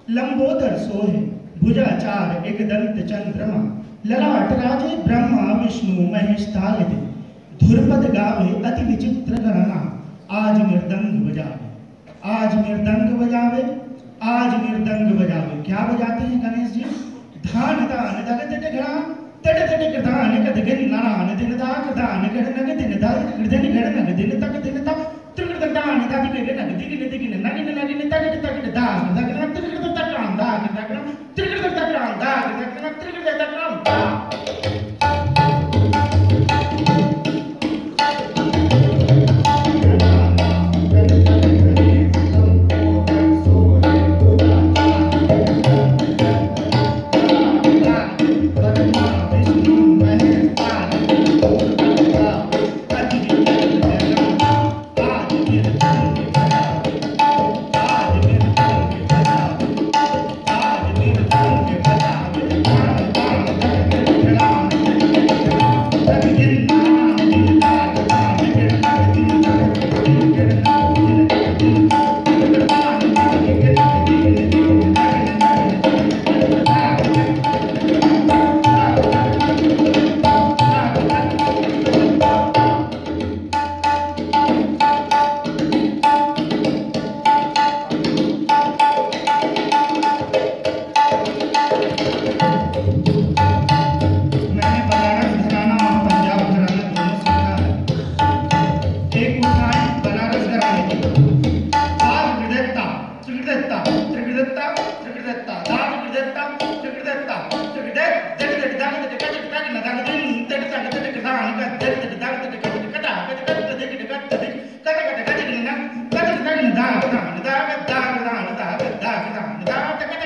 लंबोदर सोहे भुजाचार एक दंत चंद्रमा ललाट राजे ब्रह्मा विष्णु महेश तालिते धुरपद गावे अति विचित्र गणना आज मृदंग बजावे आज मृदंग बजावे आज मृदंग बजावे। क्या बजाते हैं गणेश जी? धान दान दग तट घड़ा तट तट कृदान कद गिन नान दिन दा कृदान गण नग दिन दा कृदन गण नग दिन तक त्रिकृत दान दा दिग नग दिग दिग नग नग तक तक दा दा त्रिकृत तक दा त्रिकृत तक दा त्रिकृत तक दा। Da